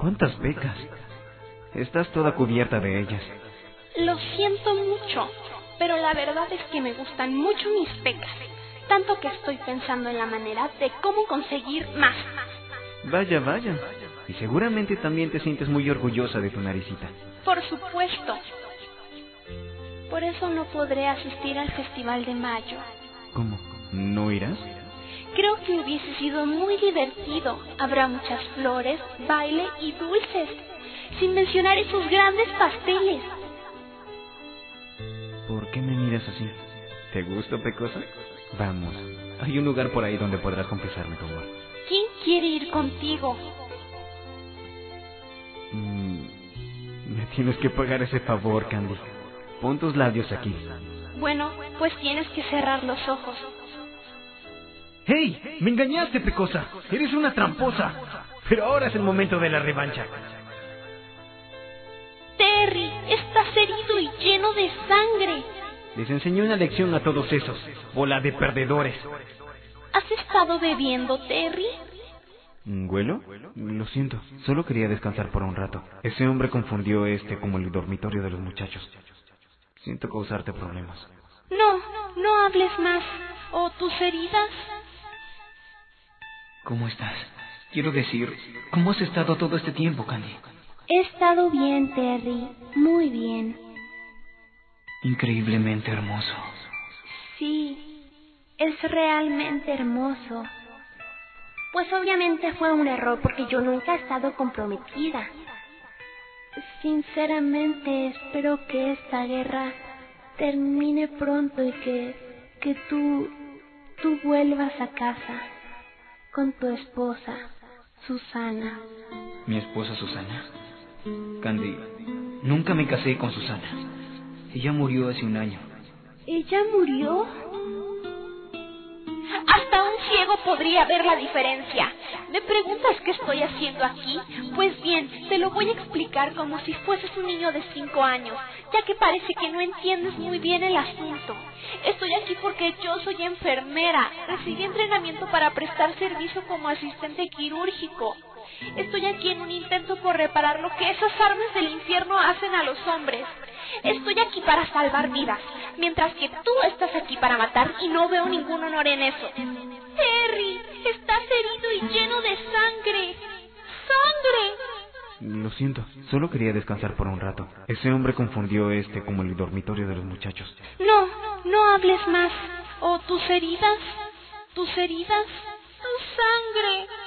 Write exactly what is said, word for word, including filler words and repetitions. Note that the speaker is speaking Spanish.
¿Cuántas pecas? Estás toda cubierta de ellas. Lo siento mucho, pero la verdad es que me gustan mucho mis pecas, tanto que estoy pensando en la manera de cómo conseguir más. Vaya, vaya. Y seguramente también te sientes muy orgullosa de tu naricita. Por supuesto. Por eso no podré asistir al Festival de Mayo. ¿Cómo? ¿No irás? Creo que hubiese sido muy divertido. Habrá muchas flores, baile y dulces, sin mencionar esos grandes pasteles. ¿Por qué me miras así? ¿Te gusto, Pecosa? Vamos, hay un lugar por ahí donde podrás confesarme tu amor. ¿Quién quiere ir contigo? Mm, me tienes que pagar ese favor, Candy. Pon tus labios aquí. Bueno, pues tienes que cerrar los ojos. ¡Hey! ¡Me engañaste, Pecosa! ¡Eres una tramposa! Pero ahora es el momento de la revancha. Terry, estás herido y lleno de sangre. Les enseñé una lección a todos esos, bola de perdedores. ¿Has estado bebiendo, Terry? ¿Huelo? Lo siento, solo quería descansar por un rato. Ese hombre confundió este como el dormitorio de los muchachos. Siento causarte problemas. No, no hables más. ¿O tus heridas? ¿Cómo estás? Quiero decir, ¿cómo has estado todo este tiempo, Candy? He estado bien, Terry. Muy bien. Increíblemente hermoso. Sí, es realmente hermoso. Pues obviamente fue un error porque yo nunca he estado comprometida. Sinceramente espero que esta guerra termine pronto y que, que tú, tú vuelvas a casa con tu esposa, Susana. ¿Mi esposa Susana? Candy, nunca me casé con Susana. Ella murió hace un año. ¿Ella murió? Hasta un ciego podría ver la diferencia. ¿Me preguntas qué estoy haciendo aquí? Pues bien, te lo voy a explicar como si fueses un niño de cinco años, ya que parece que no entiendes muy bien el asunto. Estoy aquí porque yo soy enfermera. Recibí entrenamiento para prestar servicio como asistente quirúrgico. Estoy aquí en un intento por reparar lo que esas armas del infierno hacen a los hombres. Estoy aquí para salvar vidas, mientras que tú estás aquí para matar y no veo ningún honor en eso. Terry, estás herido y lleno de sangre. ¡Sangre! Lo siento, solo quería descansar por un rato. Ese hombre confundió este como el dormitorio de los muchachos. No, no hables más. ¿O tus heridas? ¿Tus heridas? ¡Tu sangre!